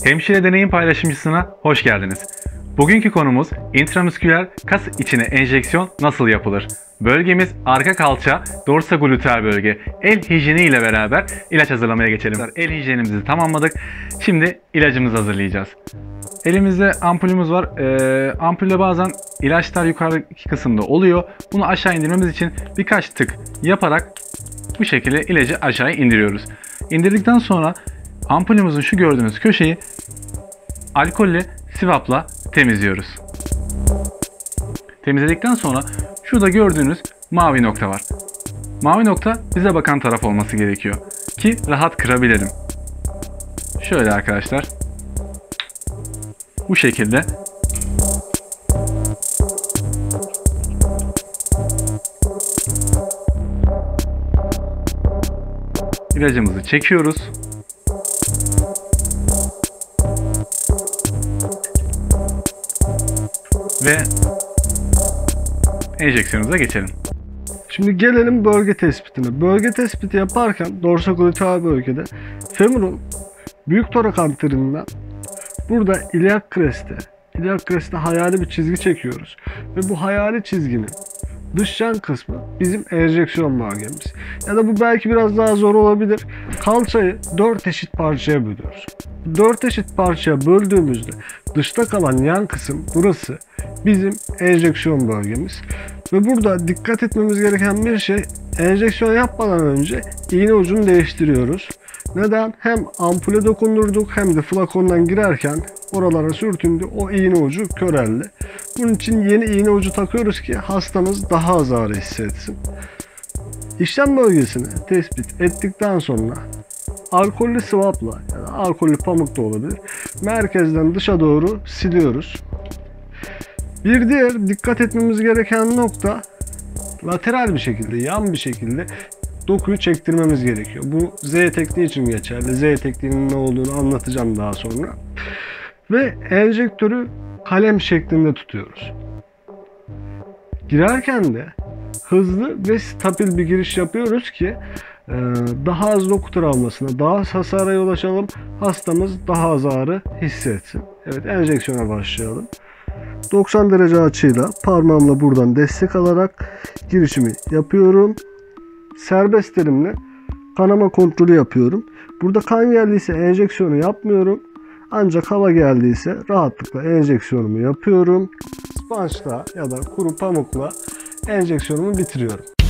Hemşire deneyim paylaşımcısına hoş geldiniz. Bugünkü konumuz intramusküler kas içine enjeksiyon nasıl yapılır? Bölgemiz arka kalça, dorsogluteal bölge. El hijyeni ile beraber ilaç hazırlamaya geçelim. El hijyenimizi tamamladık. Şimdi ilacımızı hazırlayacağız. Elimizde ampulümüz var. Ampulde bazen ilaçlar yukarıdaki kısımda oluyor. Bunu aşağı indirmemiz için birkaç tık yaparak bu şekilde ilacı aşağı indiriyoruz. İndirdikten sonra ampulümüzün şu gördüğünüz köşeyi alkolle swap'la temizliyoruz. Temizledikten sonra şurada gördüğünüz mavi nokta var. Mavi nokta bize bakan taraf olması gerekiyor ki rahat kırabilelim. Şöyle arkadaşlar. Bu şekilde ilacımızı çekiyoruz. Ve enjeksiyonumuza geçelim. Şimdi gelelim bölge tespitine. Bölge tespiti yaparken dorsogluteal bölgede femurun büyük torak anterinden burada iliak crest'e hayali bir çizgi çekiyoruz. Ve bu hayali çizginin dış yan kısmı bizim enjeksiyon bölgemiz. Ya da bu belki biraz daha zor olabilir. Kalçayı 4 eşit parçaya bölüyoruz. 4 eşit parçaya böldüğümüzde dışta kalan yan kısım burası bizim enjeksiyon bölgemiz. Ve burada dikkat etmemiz gereken bir şey, enjeksiyon yapmadan önce iğne ucunu değiştiriyoruz. Neden? Hem ampule dokundurduk hem de flakondan girerken oralara sürtündü, o iğne ucu köreldi. Bunun için yeni iğne ucu takıyoruz ki hastamız daha az ağrı hissetsin. İşlem bölgesini tespit ettikten sonra alkollü swap'la ya da alkollü pamuk da olabilir, merkezden dışa doğru siliyoruz. Bir diğer dikkat etmemiz gereken nokta, lateral bir şekilde, yan bir şekilde dokuyu çektirmemiz gerekiyor. Bu Z tekniği için geçerli. Z tekniğinin ne olduğunu anlatacağım daha sonra. Ve enjektörü kalem şeklinde tutuyoruz. Girerken de hızlı ve stabil bir giriş yapıyoruz ki daha az doku travmasına, daha az hasara yol açalım, hastamız daha az ağrı hissetsin. Evet, enjeksiyona başlayalım. 90 derece açıyla parmağımla buradan destek alarak girişimi yapıyorum. Serbest elimle kanama kontrolü yapıyorum. Burada kan geldiyse enjeksiyonu yapmıyorum. Ancak hava geldiyse rahatlıkla enjeksiyonumu yapıyorum. Sponge'la ya da kuru pamukla enjeksiyonumu bitiriyorum.